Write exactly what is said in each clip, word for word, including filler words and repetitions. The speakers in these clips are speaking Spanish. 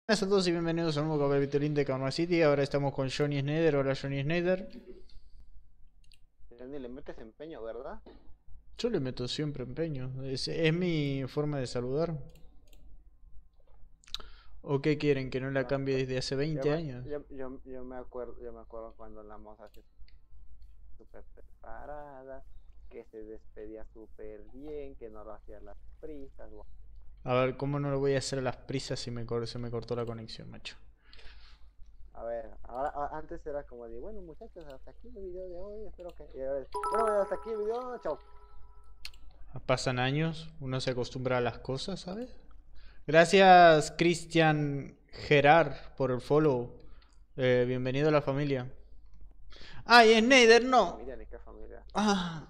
Hola a todos y bienvenidos a un nuevo capítulo de Karma City. Ahora estamos con Johnny Snyder. Hola Johnny Snyder. Ni le metes empeño, ¿verdad? Yo le meto siempre empeño. Es, es mi forma de saludar. ¿O qué quieren? ¿Que no la No, cambie pues, desde hace yo veinte me, años? yo, yo, yo me acuerdo, yo me acuerdo cuando la moza se súper preparada, que se despedía súper bien, que no lo hacía a las prisas. Bueno, A ver, ¿cómo no lo voy a hacer a las prisas si me cor- se me cortó la conexión, macho? a ver, ahora a- antes era como de, bueno muchachos, hasta aquí el video de hoy, espero que... y ahora es, bueno, hasta aquí el video, chao. Pasan años, uno se acostumbra a las cosas, ¿sabes? Gracias, Cristian Gerard, por el follow. Eh, bienvenido a la familia. ¡Ay, Snyder, no! Familia ni qué familia, Ah.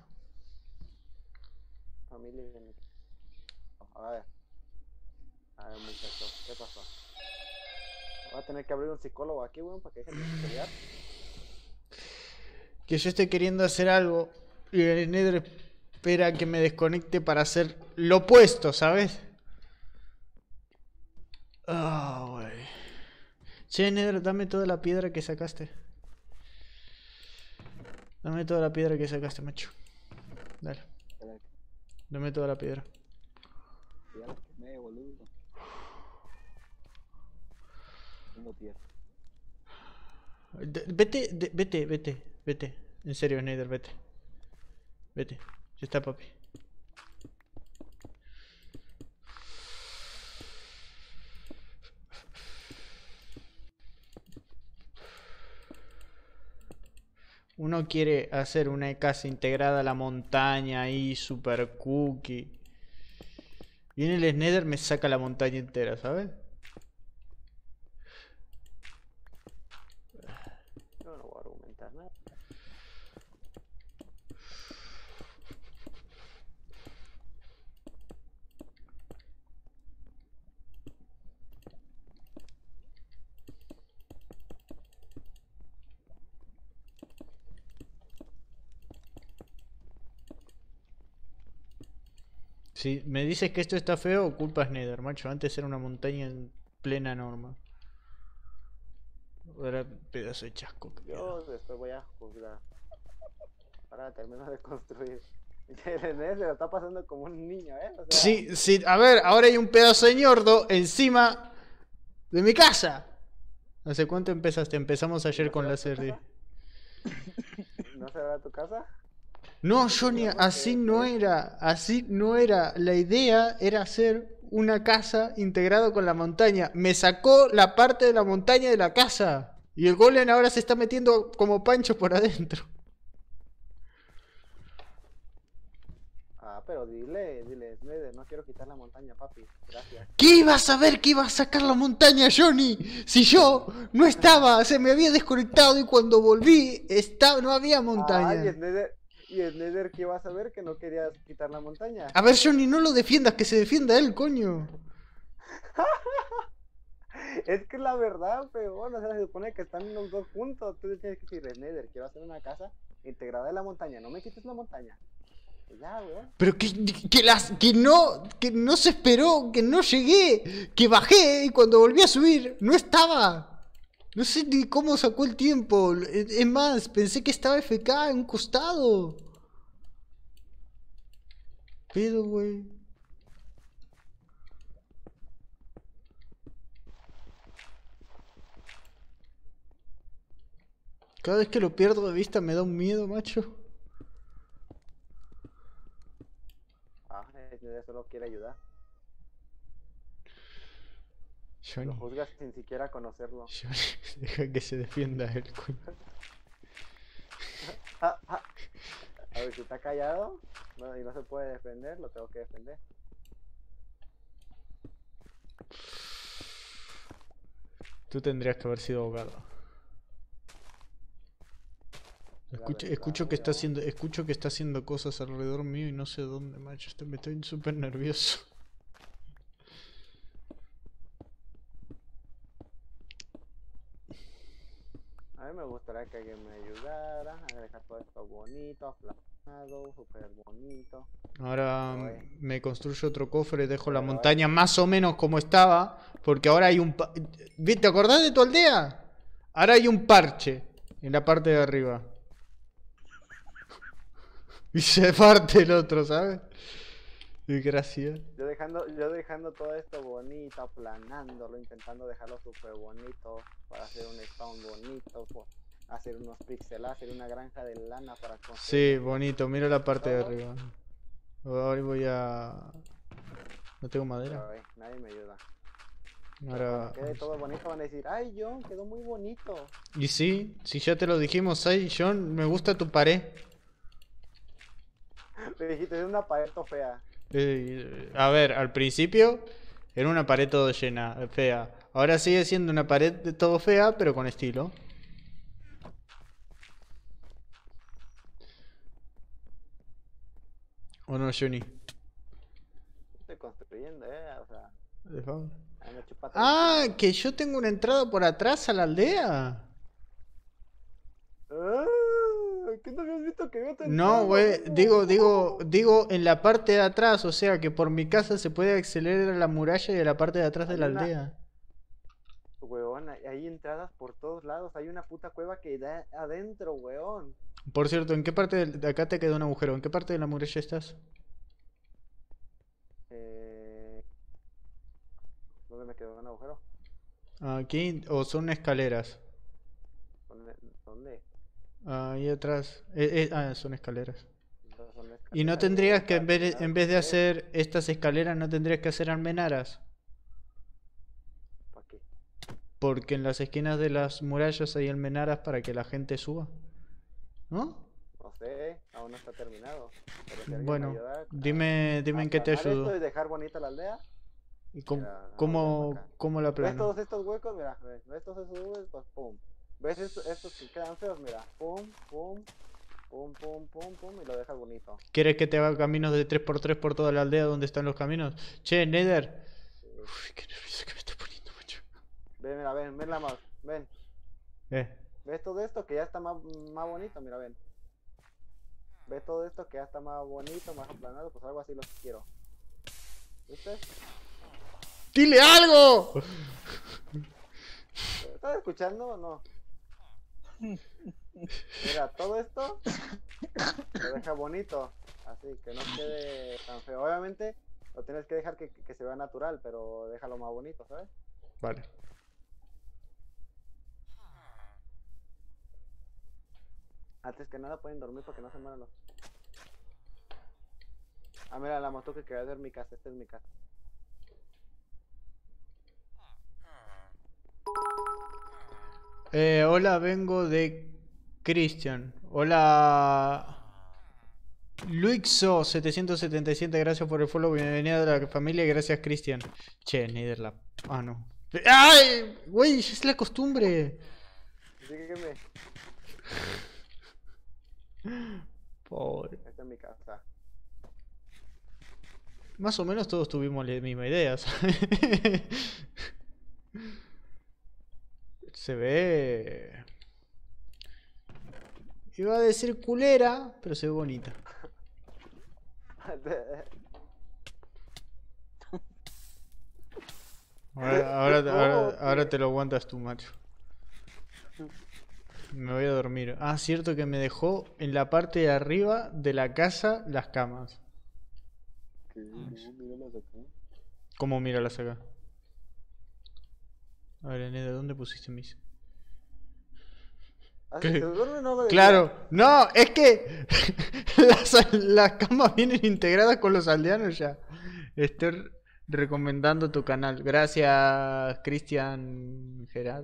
familia ni qué... A ver, a ver muchachos, ¿qué pasó? Voy a tener que abrir un psicólogo aquí, weón, para que dejen de pelear. Que yo esté queriendo hacer algo y el Nether espera que me desconecte para hacer lo opuesto, ¿sabes? Ah, oh, güey. Che, Nether, dame toda la piedra que sacaste. Dame toda la piedra que sacaste, macho. Dale. Dame toda la piedra. Ya la quemé, boludo. Tengo tierra. De- vete, de- vete, vete, vete. En serio, Nether, vete. Vete. Ya está, papi. Uno quiere hacer una casa integrada a la montaña ahí, super cookie. Viene el Nether, me saca la montaña entera, ¿sabes? Yo no voy a argumentar nada. Si me dices que esto está feo, culpa es Nether, macho. Antes era una montaña en plena norma. Ahora pedazo de chasco que queda. Yo después voy a juzgar. Para terminar de construir. El René se lo está pasando como un niño, ¿eh? O sea, Sí, sí, a ver, ahora hay un pedazo de ñordo encima de mi casa. ¿Hace cuánto empezaste? Empezamos ¿y ayer no con será la tu serie. casa? ¿No será tu casa? No, Johnny, Supongamos así que no quieres. era. Así no era. La idea era hacer una casa integrada con la montaña. Me sacó la parte de la montaña de la casa. Y el golem ahora se está metiendo como pancho por adentro. Ah, pero dile, dile, Sneder, no quiero quitar la montaña, papi. Gracias. ¿Qué ibas a ver que iba a sacar la montaña, Johnny? Si yo no estaba, se me había desconectado y cuando volví estaba, no había Ah, y montaña. Sneder, y Sneder, ¿qué vas a ver que no querías quitar la montaña? A ver, Johnny, no lo defiendas, que se defienda él, coño. Es que la verdad, peor, o sea, se supone que están los dos juntos. Tú le tienes que decir, Sneder, quiero hacer una casa integrada en la montaña. No me quites la montaña. Y ya, weón. Pero que, que, las, que, no, que no se esperó, que no llegué, que bajé y cuando volví a subir no estaba. No sé ni cómo sacó el tiempo. Es más, pensé que estaba F K en un costado. Pero, güey. Cada vez que lo pierdo de vista me da un miedo, macho. Ah, Sneder solo quiere ayudar. Johnny, Lo juzgas sin siquiera conocerlo. Johnny, deja que se defienda él, coño. Ah, ah. A ver, si está callado no, y no se puede defender, lo tengo que defender. Tú tendrías que haber sido abogado. La Escucho, verdad, escucho que está weón. haciendo, escucho que está haciendo cosas alrededor mío y no sé dónde, macho. Estoy, me estoy súper nervioso. A mí me gustaría que alguien me ayudara a dejar todo esto bonito, aplanado, súper bonito. Ahora Voy. me construyo otro cofre, dejo la Pero, montaña más o menos como estaba, porque ahora hay un... pa- ¿Vi- ¿Te acordás de tu aldea? Ahora hay un parche en la parte de arriba. Y se parte el otro, ¿sabes? Y gracias. Yo dejando, yo dejando todo esto bonito, aplanándolo, intentando dejarlo súper bonito para hacer un spawn bonito, po- hacer unos pixel, hacer una granja de lana para Sí, construir. bonito, mira la parte de Todo. arriba. Ahora voy a... No tengo madera. Pero, eh, nadie me ayuda. Ahora... Cuando quede todo bonito van a decir, ay John, quedó muy bonito. Y sí, si ya te lo dijimos, ay, John, me gusta tu pared. Le dijiste, es una pared todo fea. Eh, a ver, al principio era una pared todo llena, eh, fea. Ahora sigue siendo una pared de todo fea, pero con estilo. ¿O no, Johnny? Estoy construyendo, eh, o sea, De favor. ando chupando. Ah, que yo tengo una entrada por atrás a la aldea. Ah, ¿qué no habías visto que yo te No, güey, digo, digo, digo en la parte de atrás, o sea que por mi casa se puede acceder a la muralla y a la parte de atrás de la Hay una- aldea. Weón, hay, hay entradas por todos lados, hay una puta cueva que da adentro, weón. Por cierto, ¿en qué parte del- de acá te quedó un agujero? ¿En qué parte de la muralla estás? Eh... ¿Dónde me quedó un agujero? Aquí, o son escaleras. ¿Dónde? ¿Dónde? Ahí atrás. Eh, eh, ah, son escaleras. No son Y no escaleras, tendrías weón, que, en para vez de, terminar en vez de ¿eh? hacer estas escaleras, no tendrías que hacer almenaras. ¿Para qué? Porque en las esquinas de las murallas hay almenaras para que la gente suba. ¿No? No sé, aún no está terminado. Pero si alguien me Bueno, ayuda a- dime, dime a en qué te aplanar ayudo. esto y dejar bonita la aldea. ¿Y cómo, Mira, vamos a cómo, ver acá. cómo la ¿Ves plano? todos estos huecos? Mira, ¿ves, ¿ves todos esos huecos? Pum. ¿Ves estos, estos que quedan feos? Mira, pum, pum, pum, pum, pum, pum, y lo dejas bonito. ¿Quieres que te haga caminos de tres por tres por toda la aldea donde están los caminos? Che, Nether. Sí. Uy, qué nervioso que me estoy poniendo, macho. Ven, mira, ven, ven la mouse, ven. Eh, ¿Ves todo esto que ya está más, más bonito? Mira, ven. ¿Ves todo esto que ya está más bonito, más aplanado? Pues algo así lo quiero. ¿Viste? ¡dile algo! ¿Estás escuchando o no? Mira, todo esto lo deja bonito, así que no quede tan feo. Obviamente lo tienes que dejar que, que se vea natural, pero déjalo más bonito, ¿sabes? Vale. Antes que nada pueden dormir porque no se mueran los... Ah, mira, la moto que quería ver mi casa, esta es mi casa. Eh, hola, vengo de Christian. Hola. Luixo setecientos setenta y siete, gracias por el follow. Bienvenida a la familia, gracias Christian. Che, Nether la... Ah, no. ¡Ay! Güey, es la costumbre. Dígame, Pobre. esta es mi casa. Más o menos todos tuvimos la misma idea, ¿sabes? Se ve... Iba a decir culera, pero se ve bonita. Ahora, ahora, ahora, ahora te lo aguantas tú, macho. Me voy a dormir. Ah, cierto que me dejó en la parte de arriba de la casa las camas. ¿Qué? No, míralas acá. ¿Cómo míralas acá? A ver, Neda, ¿dónde pusiste mis...? Así ¿Qué? se duerme, no lo decía. Claro, no, es que las, las camas vienen integradas con los aldeanos ya. Estoy recomendando tu canal. Gracias, Cristian Gerard.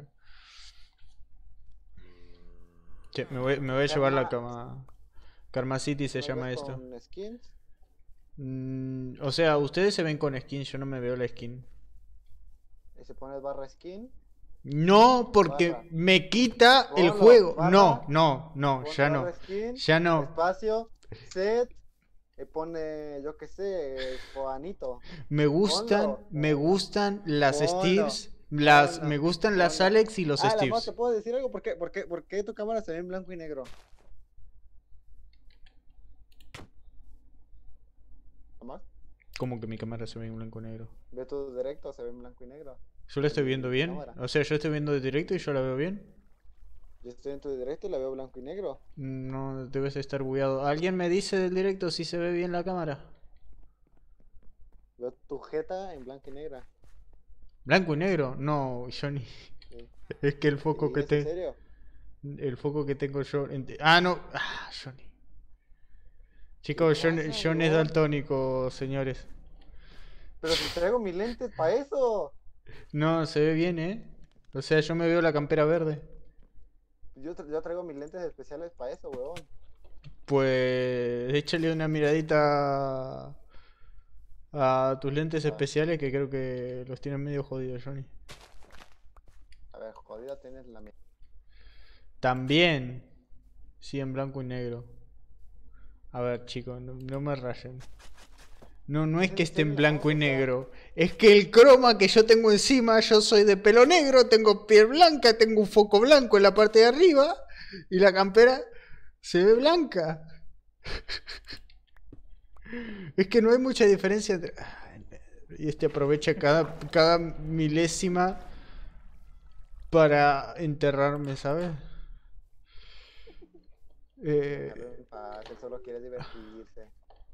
Che, me voy, me voy a llevar la cama. Karma City se ¿Lo llama ves esto. con skins? Mm, o sea, ustedes se ven con skin, yo no me veo la skin. Y se pone barra skin. No, porque Barra. me quita el Ponlo, juego. barra. No, no, no, Pone ya no. barra skin, Ya no. Espacio, set. Y pone, yo qué sé, Juanito. Me gustan, Ponlo. me gustan las Ponlo. Steves, las, Ponlo. me gustan las Ponlo. Alex y los Ah, la Steves. moto, ¿te puedo decir algo? ¿Por qué, por, qué, ¿Por qué tu cámara se ve en blanco y negro? más. Como que mi cámara se ve en blanco y negro. Ve tu directo, se ve en blanco y negro. Yo la estoy En viendo mi bien. cámara. O sea, yo estoy viendo de directo y yo la veo bien. Yo estoy en tu directo y la veo blanco y negro. No debes estar bugueado. ¿Alguien me dice del directo si se ve bien la cámara? Veo tu jeta en blanco y negra. ¿Blanco y negro? No, Johnny. Sí. Es que el foco Sí, que ¿es en te... serio? El foco que tengo yo... en- Ah, no. Ah, Johnny. ¿Qué Chicos, John, pasa, John es huevón? daltónico, señores. Pero si traigo mis lentes para eso. No, se ve bien, ¿eh? O sea, yo me veo la campera verde. Yo, tra- yo traigo mis lentes especiales para eso, huevón. Pues échale una miradita a tus lentes A ver, especiales que creo que los tienen medio jodidos, Johnny. a ver, jodida tienes la mía. También, sí, en blanco y negro. A ver, chicos, no, no me rayen. No, no es ¿Es que en esté en serio? blanco y O sea, negro. Es que el croma que yo tengo encima, yo soy de pelo negro, tengo piel blanca, tengo un foco blanco en la parte de arriba y la campera se ve blanca. Es que no hay mucha diferencia entre... Y este aprovecha cada, cada milésima para enterrarme, ¿sabes? déjalo Eh, en paz, él solo quiere divertirse.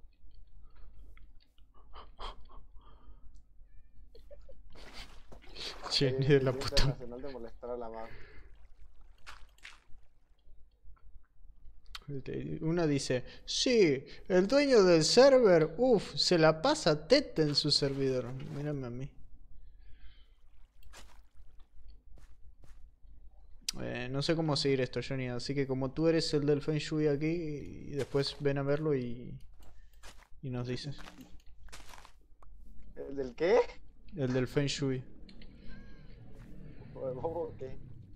che, Hoy ni es de el la Día puta... Internacional de molestar a la mamá. Uno dice, sí, el dueño del server, uff, se la pasa teta en su servidor. Mírame a mí. Eh, no sé cómo seguir esto, Johnny, así que como tú eres el del Feng Shui aquí, y después ven a verlo y, y nos dices. ¿El del qué? El del Feng Shui. Huevón, ¿qué?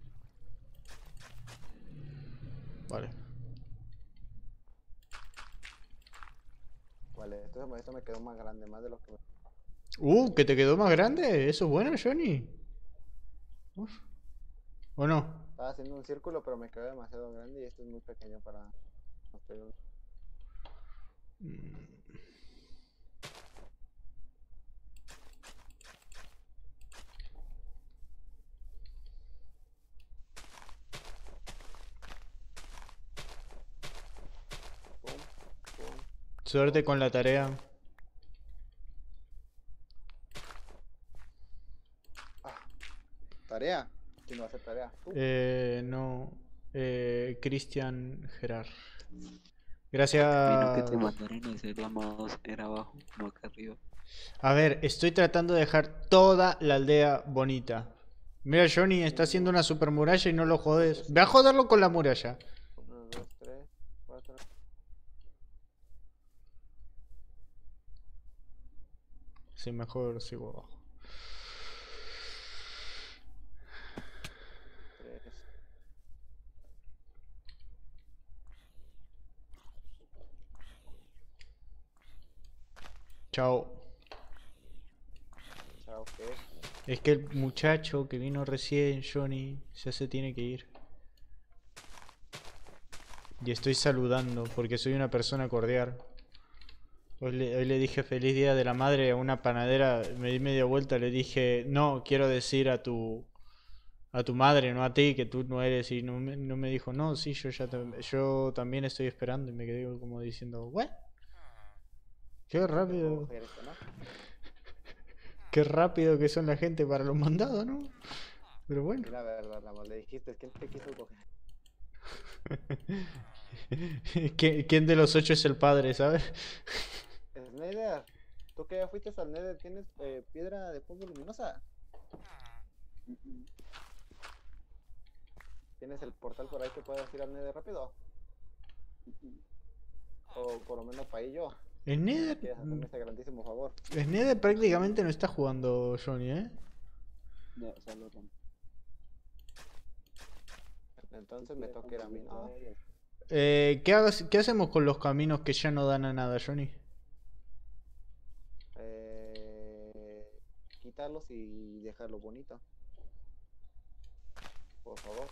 Vale. Vale, esto, esto me quedó más grande, más de lo que me... Uh, que te quedó más grande. Eso es bueno, Johnny. Uf. ¿O no? Estaba haciendo un círculo, pero me quedó demasiado grande y esto es muy pequeño para construir un... Pum, pum. Suerte con la tarea. Ah, tarea. ¿Quién va a hacer tarea? Tú. Eh, no. Eh, Cristian Gerard. Vino que Gracias. te mandaron a hacer la mouse era abajo, no acá arriba. A ver, estoy tratando de dejar toda la aldea bonita. Mira, Johnny está haciendo una super muralla y no lo jodes. Ve a joderlo con la muralla. Uno, dos, tres, cuatro. Sí, mejor sigo abajo. Tres. Chao. Chao, ¿qué? Es que el muchacho que vino recién, Johnny, ya se tiene que ir. Y estoy saludando porque soy una persona cordial. Hoy le, hoy le dije feliz día de la madre a una panadera, me di media vuelta, le dije, no, quiero decir a tu a tu madre, no a ti, que tú no eres. Y no me, no me dijo, no, sí, yo ya tam- yo también estoy esperando. Y me quedé como diciendo, ¿what? Qué rápido, Mujer esta, ¿no? qué rápido que son la gente para los mandados, ¿no? Pero bueno. Y la verdad, la más le dijiste, ¿quién te quiso coger? ¿Qui- ¿Quién de los ocho es el padre, sabes? Snyder, tú que ya fuiste al Nether, ¿tienes eh, piedra de polvo luminosa? ¿Tienes el portal por ahí que puedas ir al Nether rápido? O por lo menos para ello. El Nether, ¿Quieres hacerme ese grandísimo favor? el Nether prácticamente no está jugando Johnny, ¿eh? No, solo con... Entonces me toca ir a mí, ¿no? Eh, ¿qué, hagas- ¿Qué hacemos con los caminos que ya no dan a nada, Johnny? Eh, quitarlos y dejarlo bonito. Por favor.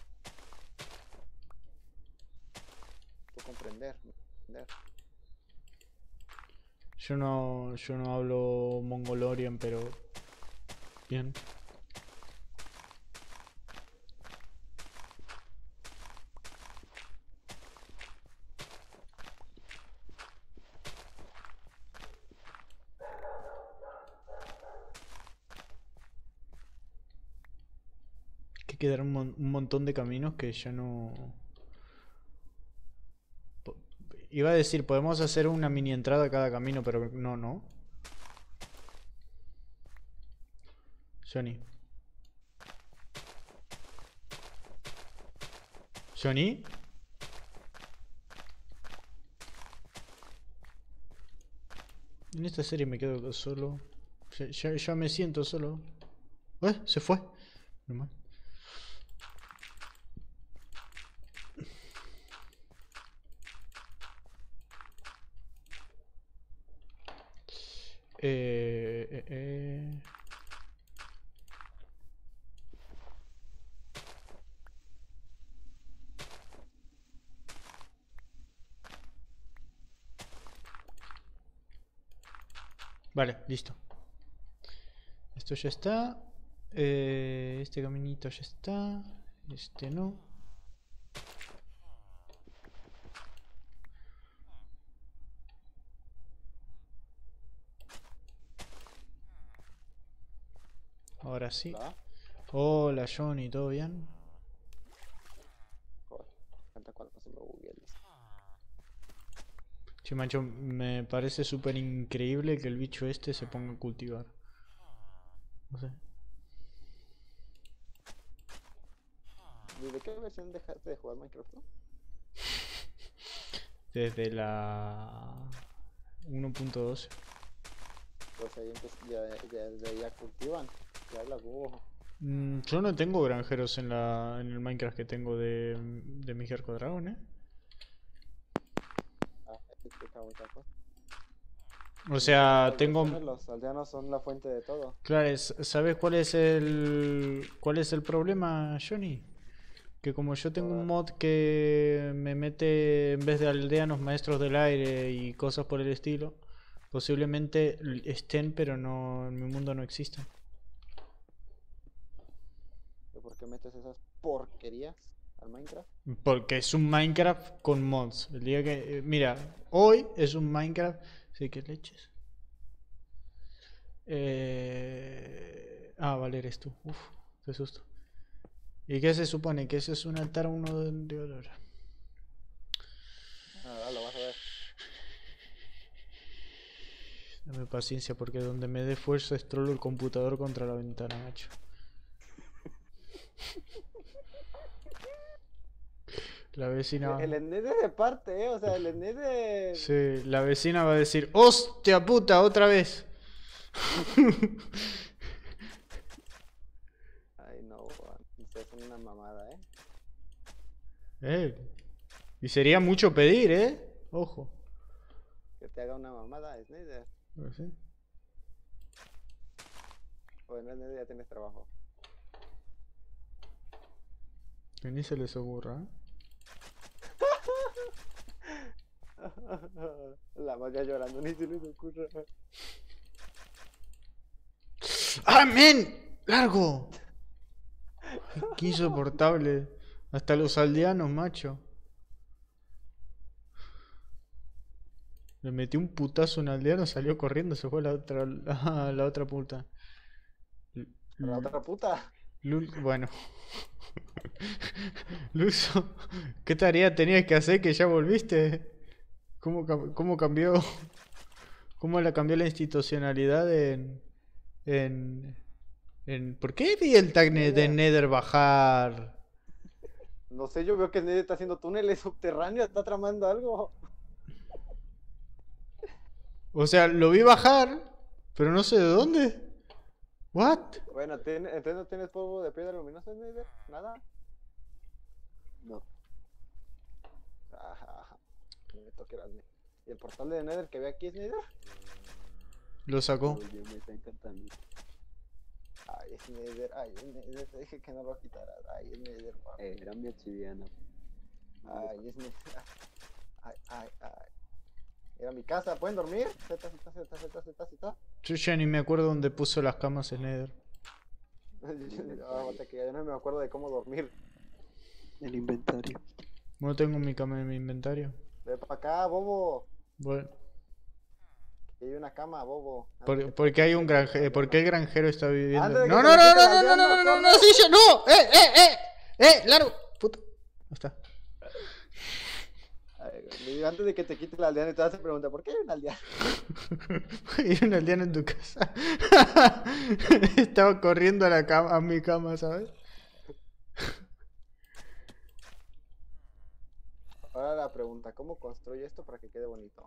Tú comprender. comprender. Yo no, yo no hablo mongolorian, pero bien. Que quedaron un, mon- un montón de caminos que ya no... Po- Iba a decir, podemos hacer una mini entrada a cada camino, pero no, no. Johnny. Johnny. En esta serie me quedo solo. Ya, ya- ya me siento solo. ¿Eh? Se fue. Normal. Eh, eh, eh. Vale, listo. Esto ya está. Eh, este caminito ya está. Este no. Ahora sí. ¿La? Hola Johnny, ¿todo bien? Joder, cuenta cuando se me buguea el disco. Che, macho, me parece súper increíble que el bicho este se ponga a cultivar. No sé. ¿Desde qué versión dejaste de jugar Minecraft tú? Desde la uno punto doce. Pues ahí empe- ya, ya, ya, ya cultivan. Ya la bujo. Mm, yo no tengo granjeros en la en el Minecraft que tengo de, de mi Jerko Dragon, ¿eh? Ah, explica muchas cosas. O sea, Las tengo... versiones, los aldeanos son la fuente de todo. Claro, es- ¿sabes cuál es el cuál es el problema, Johnny? Que como yo tengo un mod que me mete en vez de aldeanos maestros del aire y cosas por el estilo, posiblemente l- estén, pero no en mi mundo no existen. ¿De ¿Por qué metes esas porquerías al Minecraft? Porque es un Minecraft con mods. El día que... eh, mira, hoy es un Minecraft... Sí, que leches. Eh... Ah, vale, eres tú. Uf, qué susto. ¿Y qué se supone? Que ese es un altar uno de, de olor. Nada, lo vas a ver. Dame paciencia porque donde me dé fuerza estrolo el computador contra la ventana, macho. La vecina... El Enned es de parte, eh. O sea, el Enned de... Sí, la vecina va a decir, ¡hostia puta, otra vez! Ay, no, ustedes son una mamada, eh. Eh, y sería mucho pedir, ¿eh? Ojo. Que te haga una mamada, Snyder. Pues sí. O en Snyder ya tienes trabajo. Que ni se les ocurra, ¿eh? La magia llorando, ni se les ocurra. ¡Ah, men! ¡Largo! Qué insoportable. Hasta los aldeanos, macho. Le metí un putazo a un aldeano, salió corriendo, se fue a la otra, a la otra puta. L- La otra puta. Lul- bueno. Luso, ¿qué tarea tenías que hacer que ya volviste? ¿Cómo, cam- cómo cambió? ¿Cómo la cambió la institucionalidad en, en, en... ¿Por qué vi el tag ne- de Nether bajar? No sé, yo veo que Snyder está haciendo túneles subterráneos, está tramando algo. O sea, lo vi bajar, pero no sé de dónde. ¿What? Bueno, ¿tiene- entonces no tienes polvo de piedra luminosa, Snyder. Nada. No, Ajá. Me toque la- ¿Y el portal de Nether que ve aquí, Snyder? Lo sacó. pero yo me está encantando. Ay, Snyder, ay, Snyder, te dije que no lo quitaras. Ay, Snyder, pa. Eh, era mi obsidiana. Ay, Snyder. Ay, ay, ay. Era mi casa, ¿pueden dormir? Z, Z, Z, Z, Z, Z. Yo ya ni me acuerdo dónde puso las camas en Nether. Ah, bota que ya no me acuerdo de cómo dormir. El inventario. No tengo mi cama en mi inventario. Ve para acá, bobo. Bueno, Que hay una cama, bobo. Antes por, que te porque hay quite un la granjero. ¿Por qué el aldeana. granjero está viviendo? Antes de que No, te no, lo no, quite no, la no, no, no, aldeana, no, no, no, corre. sí, yo, no, eh, eh, eh, eh, largo, puto. Ahí está. Ay, güey, y antes de que te quite la aldeana, te vas a preguntar, ¿por qué hay una aldeana? Hay un aldeano en tu casa. Estaba corriendo a la cama, a mi cama, ¿sabes? Ahora la pregunta, ¿cómo construye esto para que quede bonito?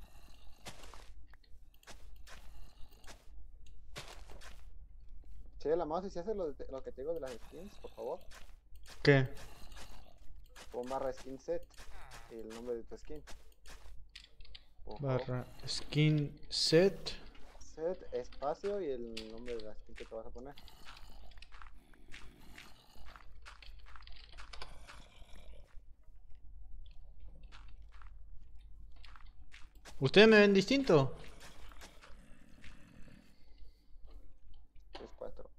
Che, la mouse, si haces lo, de- lo que te digo de las skins, por favor. ¿Qué? Pon barra skin set y el nombre de tu skin. Por favor. Barra skin set. Set, espacio y el nombre de la skin que te vas a poner. ¿Ustedes me ven distinto? tres, cuatro,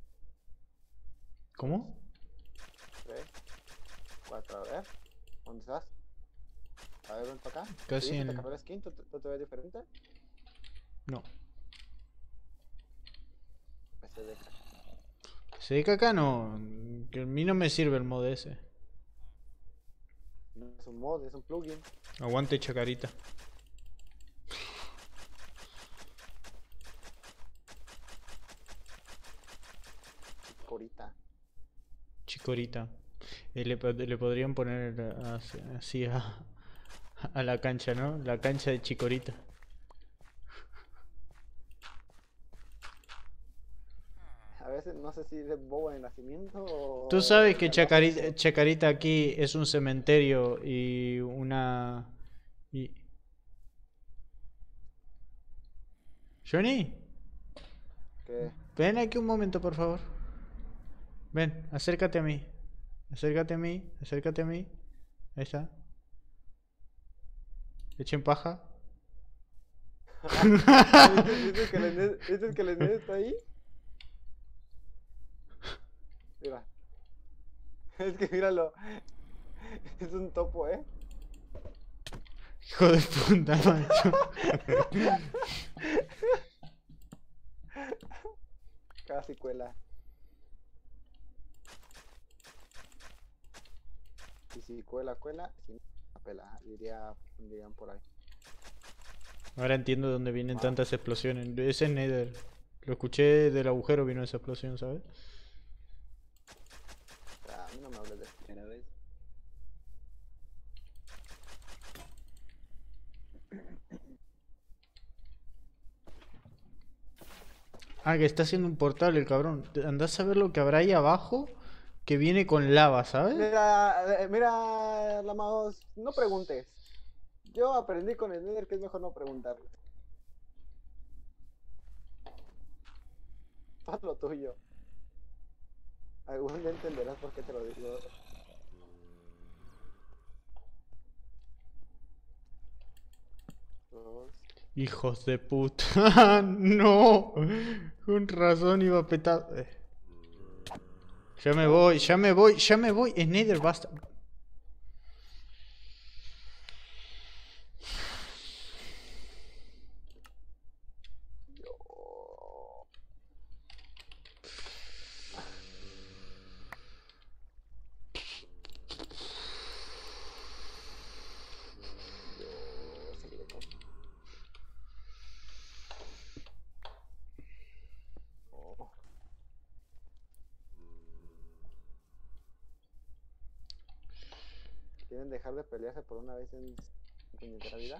¿Cómo? tres, cuatro, a ver. ¿Dónde estás? A ver, ven para acá. Casi ¿Sí? ¿Se en- te cambió la skin? ¿Tú, tú- tú te ves diferente? No. Ese de acá. Se dedica acá, no. Que a mí no me sirve el mod ese. No es un mod, es un plugin. Aguante chacarita. Corita. Chicorita. Eh, le, pod- le podrían poner eh, así, así a, a la cancha, ¿no? La cancha de Chicorita. A veces no sé si es bobo de nacimiento o... Tú sabes que me lo Chacarita, hace- Chacarita aquí es un cementerio y una... Y... Johnny, que ven aquí un momento, por favor. Ven, acércate a mí. Acércate a mí, acércate a mí. Ahí está. Echen paja. ¿Dices que el Ene- dices que el Ene está ahí? Mira. Es que míralo. Es un topo, ¿eh? Hijo de puta, macho. Casi cuela. Y si cuela, cuela. Si no, pela. Diría, dirían por ahí. Ahora entiendo de dónde vienen tantas explosiones. Ese es Nether. Lo escuché del agujero, vino esa explosión, ¿sabes? Ah, a mí no me hables de eso. Primera vez. Ah, que está haciendo un portal el cabrón. Andás a ver lo que habrá ahí abajo que viene con lava, ¿sabes? Mira, eh, mira, la mouse. No preguntes. Yo aprendí con el Nether que es mejor no preguntarle. Haz lo tuyo. Algún día entenderás por qué te lo digo. Dos. Hijos de puta. No. Con razón iba a petar. Eh. Ya me voy, ya me voy, ya me voy. Es Nether, basta. Oh. ¿Quieren dejar de pelearse por una vez en su puñetera vida?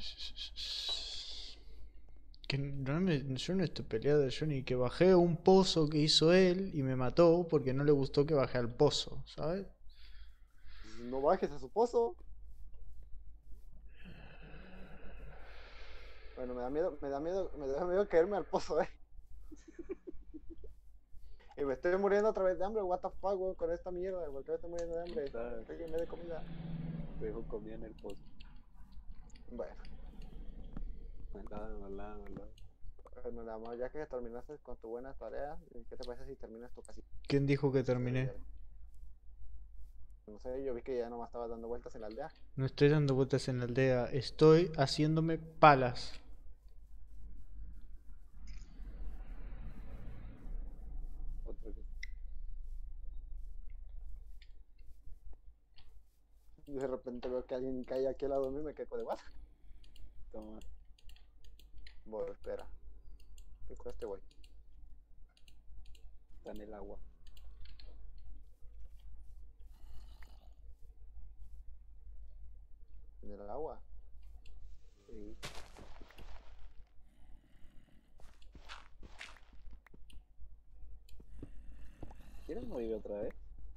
Que no me, yo no estoy peleado, yo ni que bajé a un pozo que hizo él y me mató porque no le gustó que bajé al pozo, ¿sabes? No bajes a su pozo. Bueno, me da miedo, me da miedo, me da miedo caerme al pozo, eh. Y me estoy muriendo otra vez de hambre, what the fuck, weón, con esta mierda, ¿por qué me estoy muriendo de hambre? Claro. Alguien me dé comida. Tu hijo comía en el pozo. Bueno. Hola, hola, hola. Bueno, nada más, ya que terminaste con tu buena tarea, ¿qué te parece si terminas tu casita? ¿Quién dijo que terminé? No sé, yo vi que ya nomás estabas dando vueltas en la aldea. No estoy dando vueltas en la aldea, estoy haciéndome palas. Otra vez. Y de repente veo que alguien cae aquí al lado de mí y me quedo de más. Toma. Voy, espera. ¿Qué con este güey? Está en el agua. En el agua. Sí. ¿Quieres morir otra vez?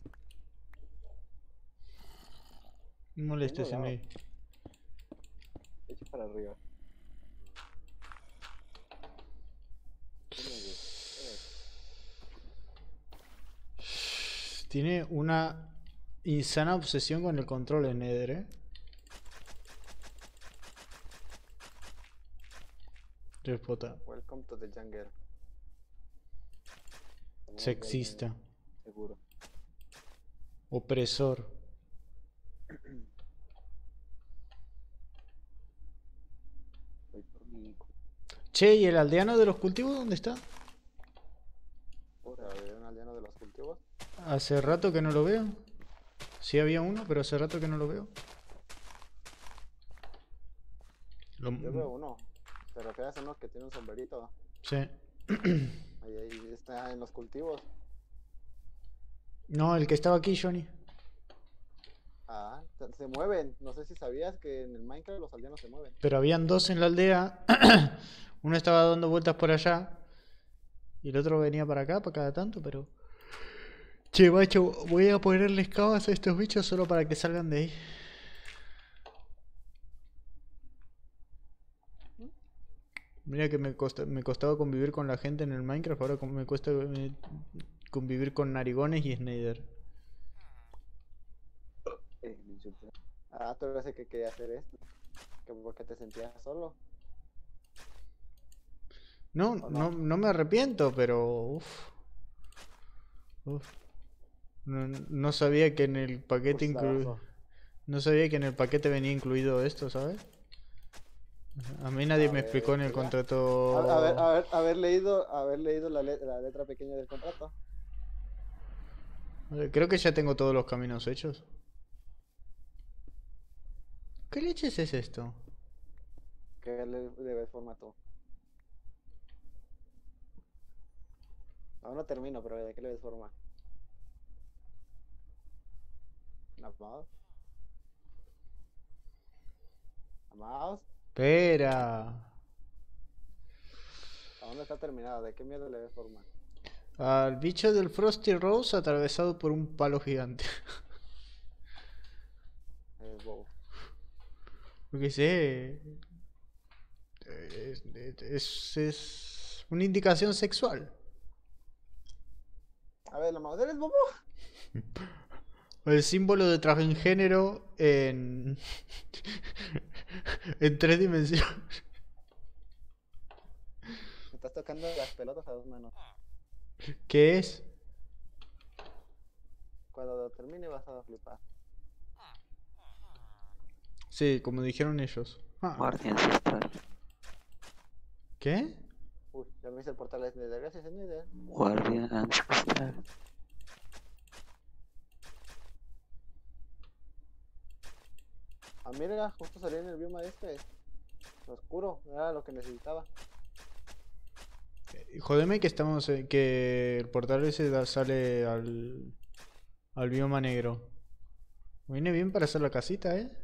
No molestes en Tengo mí. Echa para arriba. ¿Cómo ves? Tiene una insana obsesión con el control en Nether, ¿eh? Respota. Welcome to the jungle. Estamos Sexista. ahí, seguro. Opresor. Voy por mi Che, ¿y el aldeano de los cultivos dónde está? Ahora, ¿había un aldeano de los cultivos? Hace rato que no lo veo. Sí había uno, pero hace rato que no lo veo. Lo- Yo veo uno. ¿Te refieres a uno que tiene un sombrerito? Sí. Ahí, ahí está en los cultivos. No, el que estaba aquí, Johnny. Ah, se, se mueven. No sé si sabías que en el Minecraft los aldeanos se mueven. Pero habían dos en la aldea. Uno estaba dando vueltas por allá. Y el otro venía para acá, para cada tanto, pero... Che, macho, voy a ponerles cavas a estos bichos solo para que salgan de ahí. Mira que me, costa- me costaba convivir con la gente en el Minecraft, ahora como me cuesta eh, convivir con narigones y Snyder. Eh, me insulté. Ah, tú eres el que quería hacer esto. Que porque te sentías solo. No, ¿O no, no? no me arrepiento, pero... Uf. Uf. No, no sabía que en el paquete Pues la inclu- razón. No sabía que en el paquete venía incluido esto, ¿sabes? A mí nadie A me ver, explicó en el ¿verdad? contrato... A, a ver, a ver, haber leído, haber leído la, le- la letra pequeña del contrato. Eh, Creo que ya tengo todos los caminos hechos. ¿Qué leches es esto? Que le debes formato. Aún no termino, pero ¿de qué le ves forma? ¿Amados? ¿Amados? Espera. Aún no está terminado. ¿De qué mierda le ves forma? Al bicho del Frosty Rose atravesado por un palo gigante. Es bobo. Lo que sé. Es, es, es una indicación sexual. A ver, ¿amados eres bobo? El símbolo de transgénero en. en tres dimensiones. Me estás tocando las pelotas a dos manos. ¿Qué es? Cuando lo termine vas a flipar. Sí, como dijeron ellos. Ah, Guardia ancestral. ¿qué? Uy, ya me hice el portal de Nether. Gracias, Nether. Guardia ancestral. Ah, mira, justo salí en el bioma este. Lo oscuro, era lo que necesitaba. Jodeme que estamos. eh, que el portal ese da- sale al. al bioma negro. Viene bien para hacer la casita, ¿eh?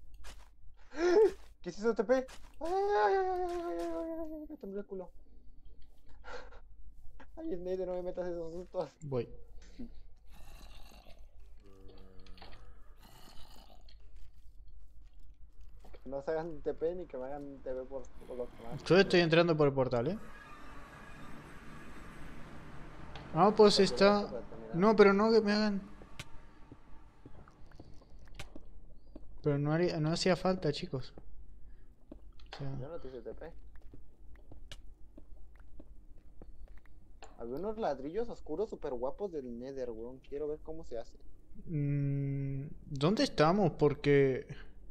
¿Qué hiciste, T P? Ay, ay, ay, ay, ay, ay, ay, ay, ay, me tembló el culo. Ay, Snyder, no me metas esos sustos. Voy. Que no se hagan T P ni que me hagan T V por, por los demás. Yo estoy entrando por el portal, ¿eh? Ah, pues está... No, pero no que me hagan... Pero no, haría- no hacía falta, chicos. O sea, Yo no te hice T P. Había unos ladrillos oscuros súper guapos del Nether, weón. Quiero ver cómo se hace. Mm, ¿dónde estamos? Porque...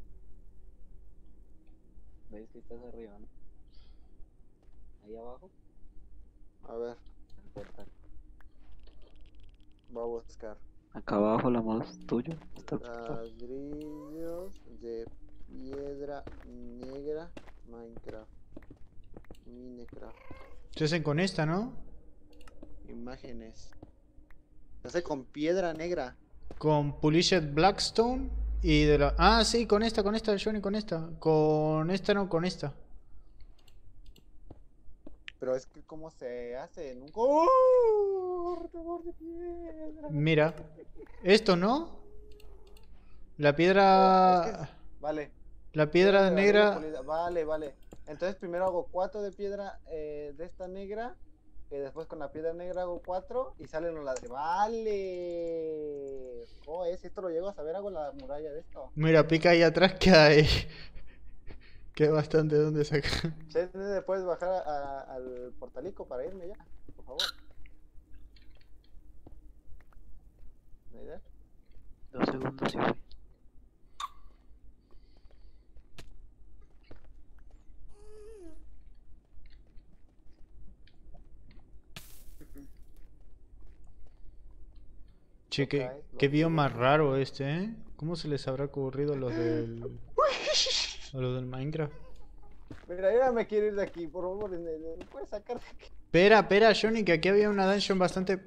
¿Ves que estás arriba, no? Ahí abajo, A ver, el portal. voy a buscar. Acá abajo, la más tuyo, está el portal. Ladrillos de piedra negra Minecraft. Minecraft. se hacen con esta, ¿no? Imágenes. Se hace con piedra negra. Con Polished Blackstone y de la... Ah, sí, con esta, con esta, Johnny, con esta. Con esta, no, con esta. Pero es que cómo se hace en un cortador de piedra. Mira. Esto, ¿no? La Eh, es que piedra... es- vale. La Piedra piedra de ladrillo negra... pulida. Vale, vale. Entonces primero hago cuatro de piedra eh, de esta negra. Y después con la piedra negra hago cuatro y salen los ladrillos. Vale. Oh, es, si esto lo llego a saber, hago la muralla de esto. Mira, pica ahí atrás que hay... que hay bastante donde sacar. Che, ¿le puedes bajar a- a- al portalico para irme ya? Por favor. ¿No hay idea? Dos segundos y voy. Che, qué, Toca, ¿eh? qué Los bio tuyos. más raro este, ¿eh? ¿Cómo se les habrá ocurrido a los del... a los del Minecraft? Mira, yo ya me quiero ir de aquí, por favor. ¿Me me puedes sacar de aquí? Espera, espera, Johnny, que aquí había una dungeon bastante...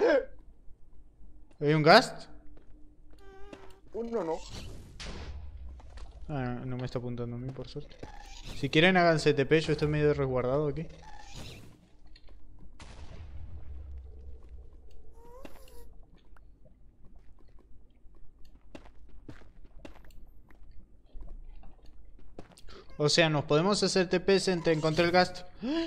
¿Hay un ghast? Uno no. Ah, no, no me está apuntando a mí, por suerte. Si quieren, háganse T P, yo estoy medio resguardado aquí. O sea, nos podemos hacer T P entre encontré el ghast.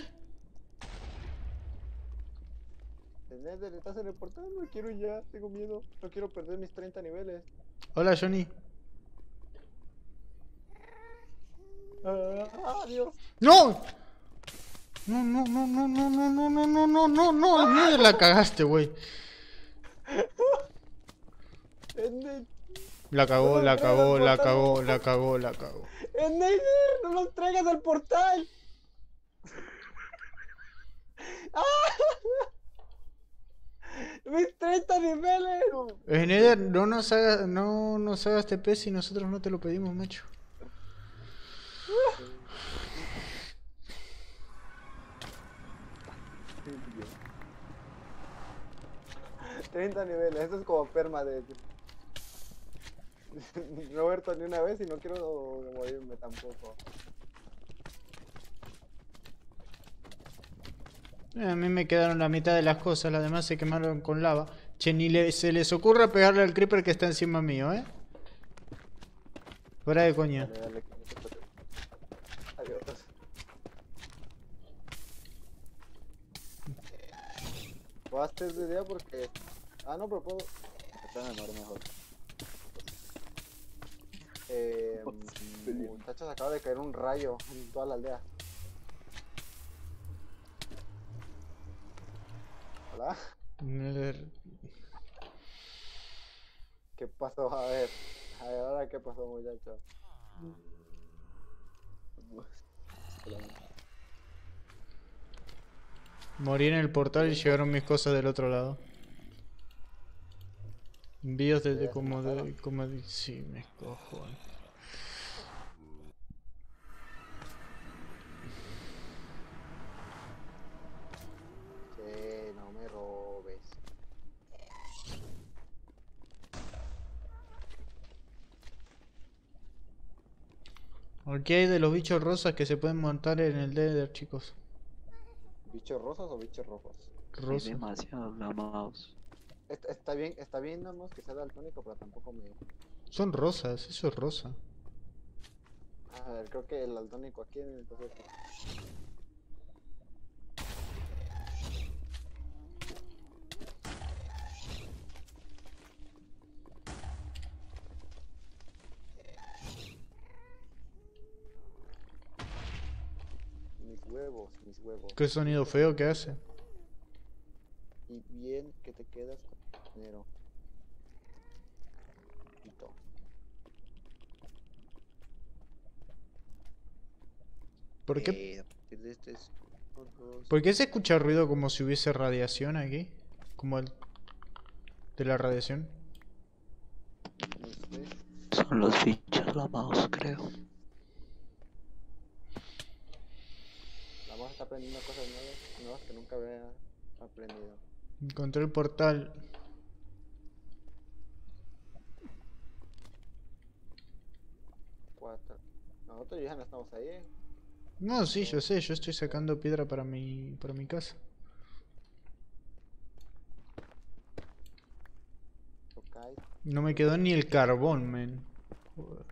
El Nether, estás en el portal, no quiero ya, tengo miedo. No quiero perder mis treinta niveles. Hola, Johnny. Ah, Dios. ¡No! No, no, no, no, no, no, no, no, no, no, no, no, no, la cagaste, güey. El Ne- La cagó, No, la no, cagó, no, la no, cagó, no. la cagó, la cagó. el Nether, no los traigas al portal. ¡Ah! Mis treinta niveles. Eh, Nether, no nos hagas, no nos hagas T P si nosotros no te lo pedimos, macho. treinta niveles, esto es como perma de Roberto ni una vez y no quiero morirme tampoco. Eh, a mí me quedaron la mitad de las cosas, las demás se quemaron con lava. Che, ni le- se les ocurra pegarle al creeper que está encima mío, ¿eh? Fuera de coña. Dale, dale, que no te preocupes. Adiós. Voy a hacer de idea porque... Ah, no, pero puedo... Está mejor, mejor. Eh, muchachos, acaba de caer un rayo en toda la aldea. Hola. Nether. ¿Qué pasó? A ver. A ver, ahora qué pasó, muchachos. Morí en el portal y llegaron mis cosas del otro lado. Envíos desde Ya se como de, mataron. como de... Sí, me cojo. Che, no me robes. Aquí hay de los bichos rosas que se pueden montar en el Nether, chicos. ¿Bichos rosas o bichos rojos? Hay Rosas. demasiados lamados. Est- Está bien, está bien, nada más que sea daltónico, pero tampoco me... Son rosas, eso es rosa. A ver, creo que el daltónico aquí, entonces... Mis huevos, mis huevos. ¿Qué sonido feo que hace? quedas con dinero. Quito. ¿Por qué, Eh, a partir de este es otros- ¿por qué se escucha ruido como si hubiese radiación aquí? Como el de la radiación. no sé. Son los fichas, la mouse, creo. La mouse está aprendiendo cosas nuevas, nuevas que nunca había aprendido. Encontré el portal. Cuatro. Nosotros ya no estamos ahí, ¿eh? No, sí, yo sé, yo estoy sacando piedra para mi, para mi casa. Tocáis. No me quedó ni el carbón, men. Joder.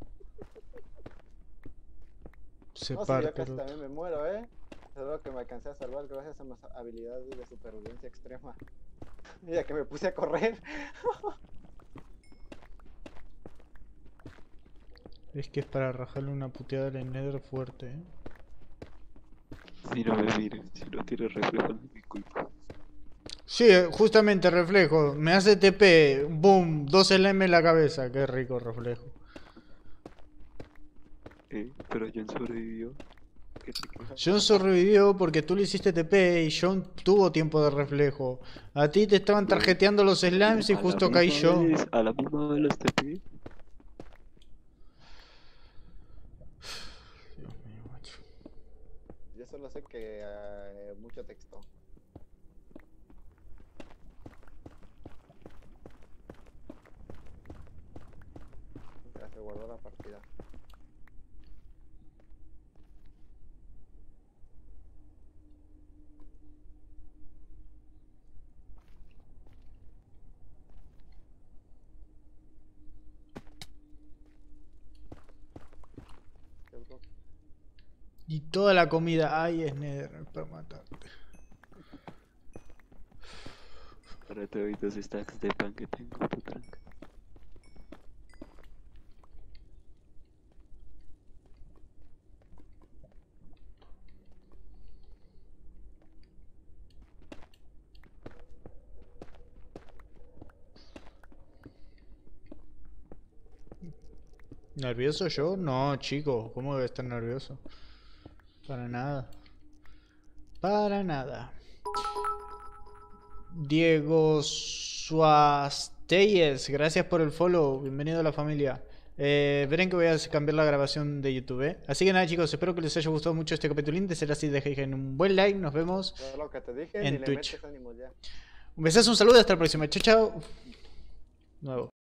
Se No, sí, parte yo casi el otro. también me muero, ¿eh? Solo que me alcancé a salvar gracias a mis habilidades de supervivencia extrema. Mira que me puse a correr. Es que es para rajarle una puteada al Nether fuerte, eh. Si no me mires, si no tienes reflejo no es mi culpa. Sí, eh, justamente reflejo. Me hace T P, boom, dos L M en la cabeza. Qué rico reflejo. Eh, pero John sobrevivió. ¿Qué te quejas? John sobrevivió porque tú le hiciste T P y John tuvo tiempo de reflejo. A ti te estaban tarjeteando los slimes y A la justo caí misma yo. vez- A la misma vez los T P. Dios mío, macho. Yo solo sé que eh, mucho texto. Ya se guardó la partida. ¿Qué bro? Y toda la comida, ay, es Nether para matarte. Ahora te doy dos stacks de pan que tengo, tu tranca. ¿Nervioso yo? No, chico, ¿cómo voy a estar nervioso? Para nada. Para nada. Diego Suasteyes, gracias por el follow. Bienvenido a la familia. Eh, verán que voy a cambiar la grabación de YouTube. ¿eh? Así que nada, chicos, espero que les haya gustado mucho este capítulo. De ser así, dejen un buen like. Nos vemos. Todo lo que te dije, En ni le Twitch. metes ánimos ya. Un besazo, un saludo. Hasta la próxima. Chao, chao. Nuevo.